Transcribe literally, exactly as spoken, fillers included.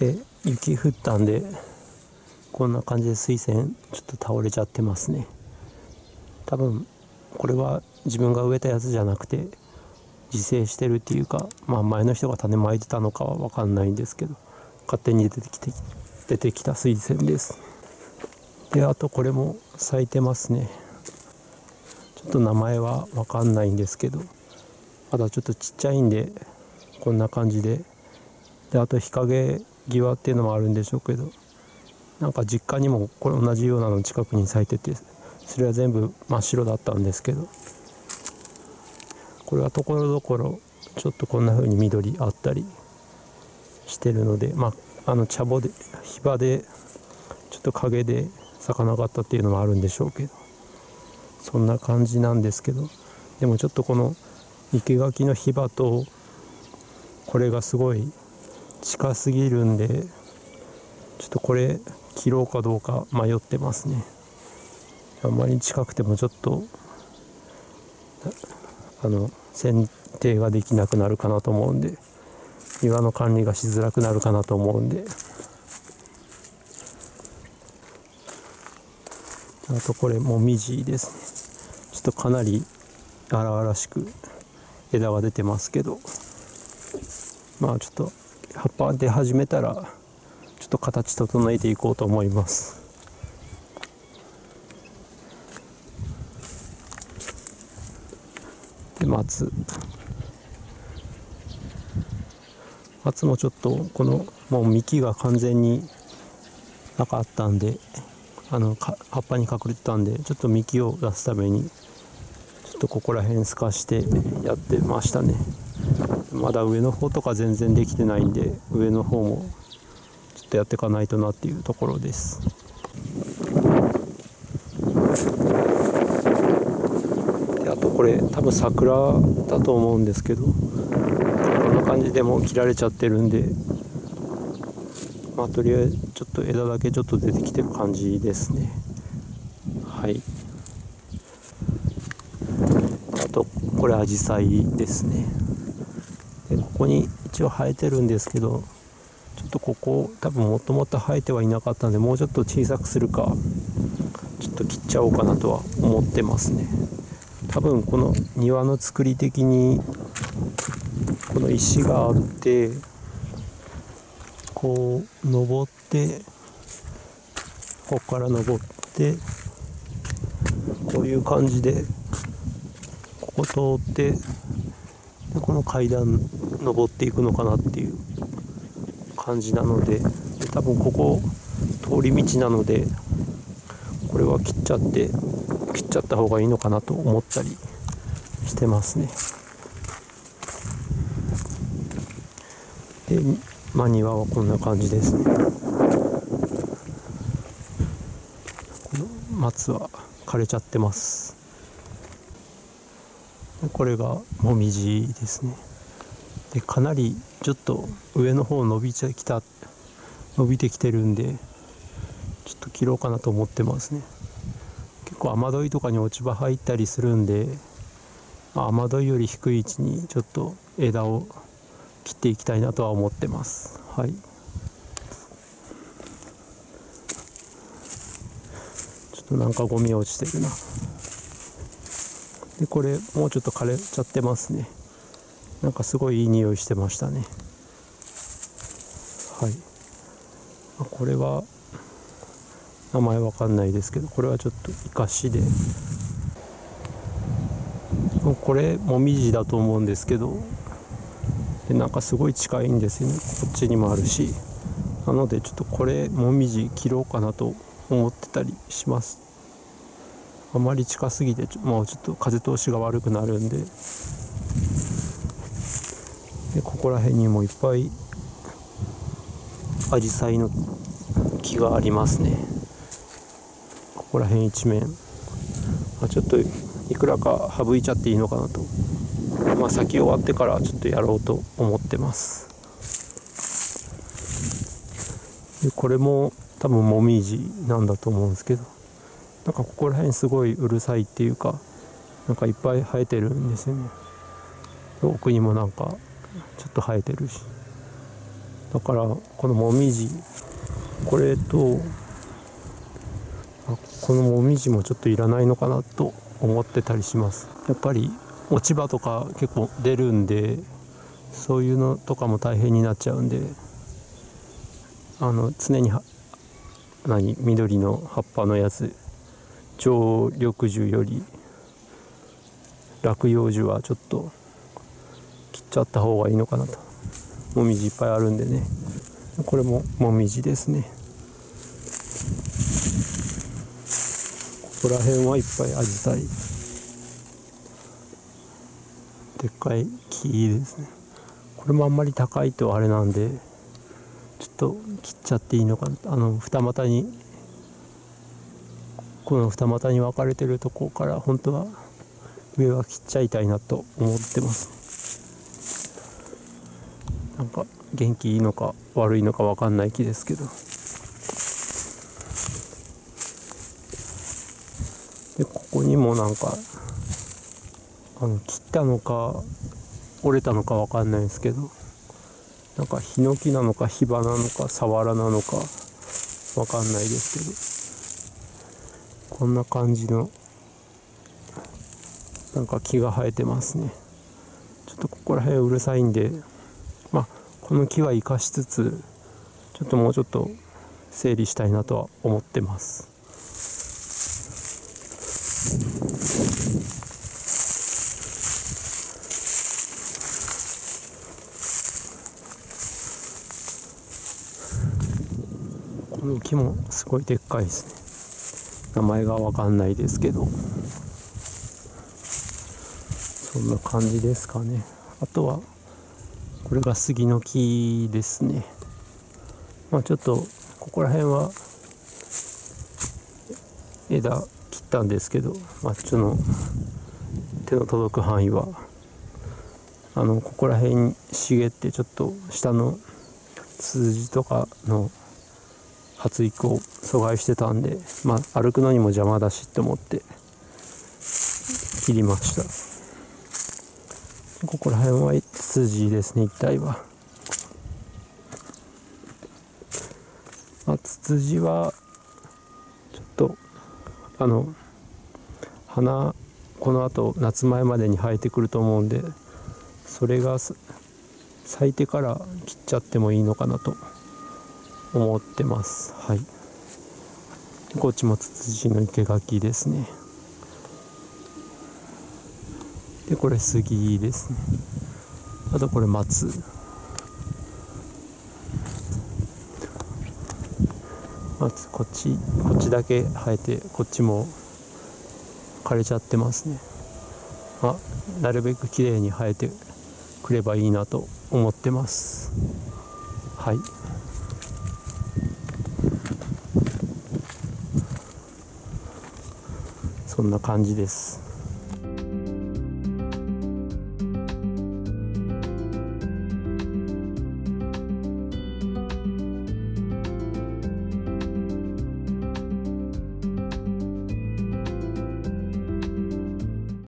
で雪降ったんでこんな感じで水仙ちょっと倒れちゃってますね。多分これは自分が植えたやつじゃなくて自生してるっていうか、まあ前の人が種まいてたのかは分かんないんですけど、勝手に出てきて出てきた水仙です。であとこれも咲いてますね。ちょっと名前は分かんないんですけど、まだちょっとちっちゃいんでこんな感じで、であと日陰際っていうのもあるんでしょうけど、なんか実家にもこれ同じようなの近くに咲いてて、それは全部真っ白だったんですけど、これはところどころちょっとこんな風に緑あったりしてるので、まああの茶穂で火場でちょっと陰で咲かなかったっていうのもあるんでしょうけど、そんな感じなんですけど、でもちょっとこの生垣の火場とこれがすごい近すぎるんで、ちょっとこれ切ろうかどうか迷ってますね。あんまり近くてもちょっとあの剪定ができなくなるかなと思うんで、庭の管理がしづらくなるかなと思うんで、あとこれもみじですね。ちょっとかなり荒々しく枝が出てますけど、まあちょっと葉っぱ出始めたらちょっと形整えていこうと思います。で松松もちょっとこのもう幹が完全になかったんで、あの葉っぱに隠れてたんで、ちょっと幹を出すためにちょっとここら辺透かしてやってましたね。まだ上の方とか全然できてないんで、上の方もちょっとやっていかないとなっていうところです。であとこれ多分桜だと思うんですけど、こんな感じでもう切られちゃってるんで、まあとりあえずちょっと枝だけちょっと出てきてる感じですね。はい。あとこれアジサイですね。でここに一応生えてるんですけど、ちょっとここ多分もともと生えてはいなかったんで、もうちょっと小さくするかちょっと切っちゃおうかなとは思ってますね。多分この庭の作り的にこの石があって、こう登ってここから登ってこういう感じでここ通って、でこの階段登っていくのかなっていう感じなので、で多分ここ通り道なのでこれは切っちゃって切っちゃった方がいいのかなと思ったりしてますね。でまあ庭はこんな感じですね。この松は枯れちゃってます。これがもみじですね。でかなりちょっと上の方伸びてきた伸びてきてるんで、ちょっと切ろうかなと思ってますね。結構雨どいとかに落ち葉入ったりするんで、雨どいより低い位置にちょっと枝を切っていきたいなとは思ってます。はい。ちょっとなんかゴミ落ちてるな。でこれもうちょっと枯れちゃってますね。なんかすごいいい匂いしてましたね。はい。これは名前わかんないですけど、これはちょっとイカシで、これもみじだと思うんですけど、でなんかすごい近いんですよね。こっちにもあるし、なのでちょっとこれもみじ切ろうかなと思ってたりします。あまり近すぎてもうちょっと風通しが悪くなるんで。でここら辺にもいっぱいアジサイの木がありますね。ここら辺一面、まあ、ちょっといくらか省いちゃっていいのかなと、まあ、先終わってからちょっとやろうと思ってます。でこれも多分もみじなんだと思うんですけど、なんかここら辺すごいうるさいっていうか、なんかいっぱい生えてるんですよね。奥にもなんかちょっと生えてるし、 だからこのもみじ、これとこのもみじもちょっといらないのかなと思ってたりします。やっぱり落ち葉とか結構出るんで、そういうのとかも大変になっちゃうんで、あの常には何緑の葉っぱのやつ、常緑樹より落葉樹はちょっと切っちゃった方がいいのかなと。もみじいっぱいあるんでね。これももみじですね。ここら辺はいっぱいアジサイ、でっかい木ですね。これもあんまり高いとあれなんで、ちょっと切っちゃっていいのかな。あの二股に、この二股に分かれてるとこから本当は上は切っちゃいたいなと思ってます。なんか元気いいのか悪いのか分かんない木ですけど。でここにもなんかあの切ったのか折れたのか分かんないですけど、なんかヒノキなのかヒバなのかサワラなのか分かんないですけど、こんな感じのなんか木が生えてますね。ちょっとここら辺うるさいんで、まあこの木は生かしつつ、ちょっともうちょっと整理したいなとは思ってます。この木もすごいでっかいですね。名前がわかんないですけど、そんな感じですかね。あとはこれが杉の木ですね。まあちょっとここら辺は枝切ったんですけど、まあちょっと手の届く範囲はあのここら辺に茂って、ちょっと下のツツジとかの発育を阻害してたんで、まあ歩くのにも邪魔だしと思って切りました。ここら辺はツツジですね、一帯は。まあ、ツツジはちょっとあの花、このあと夏前までに生えてくると思うんで、それが咲いてから切っちゃってもいいのかなと思ってます。はい。こっちもツツジの生垣ですね。でこれ杉ですね。あとこれ松。松、こっちこっちだけ生えて、こっちも枯れちゃってますね。まあなるべく綺麗に生えてくればいいなと思ってます。はい。そんな感じです。